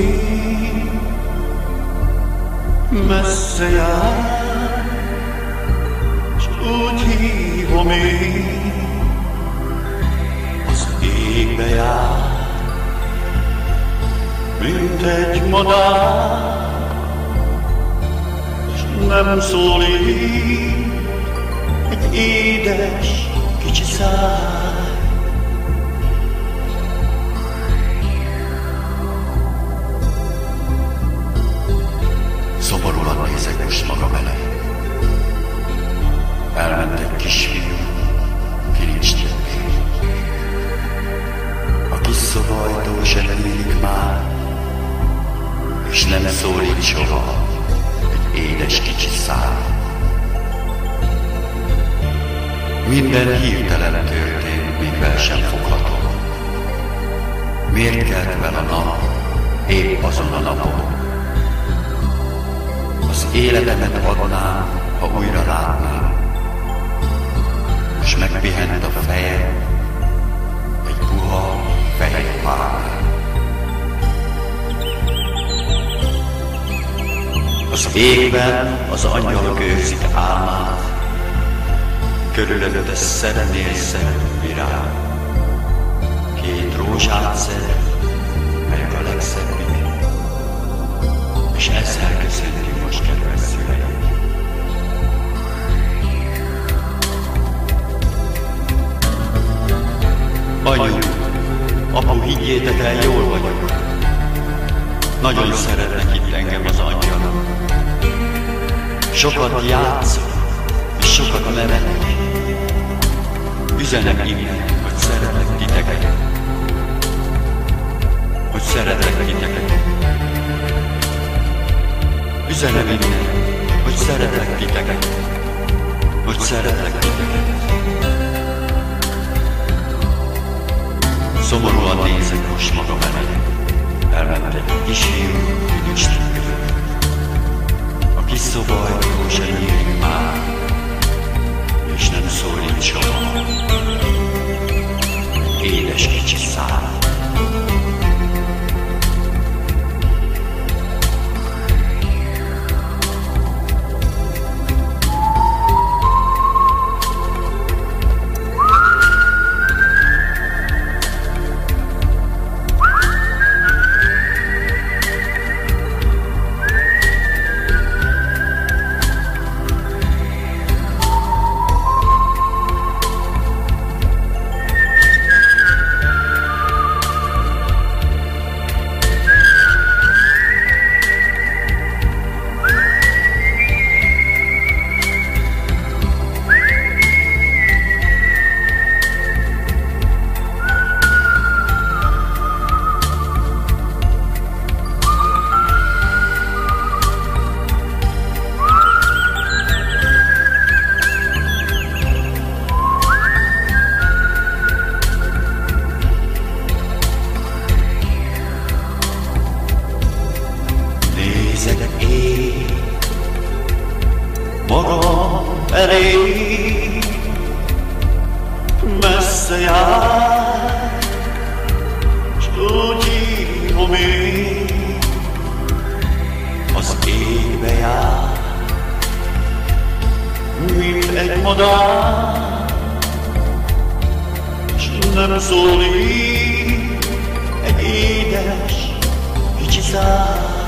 szólít, messze jár, s úgy hívom én, az égbe jár, mint egy madár, s nem szólít egy édes kicsi száj. Szomorúan nézek most magam elé. Elment egy kisfiú, ki nincs többé. A kis szobaajtó se nyílik már, és nem szólít soha egy édes kicsi szál. Minden hirtelen történt, még fel sem fogható. Miért kelt fel a nap, épp azon a napon? Az életemet adnám, ha újra látnám, és megpihent a fejem egy puha fehér párnál. Az égben az angyalok őrzik álmát, körülötte szeretnél szebb virág. Két rózsát szed, melyek a legszebbik, és ezzel köszöntjük most kedves szüleim. Anyu, apu, higgyétek el, jól vagyok. Nagyon szeretnek itt engem az angyalok. Sokat játszok, és sokat nevetek. Üzenem innen, hogy szeretlek titeket. Hogy szeretlek titeket. Üzenem innen, hogy szeretlek titeket. Hogy szeretlek titeket. Szomorúan nézek most magam elé. Elment egy kisfiú, ki nincs többé. A kis szobaajtó se nyílik már, és nem szólít soha egy édes kicsi szál. Nézek én magam elé, messze jár, s úgy hívom én, az égbe jár, mint egy madár, s nem szólít egy édes kicsi szál.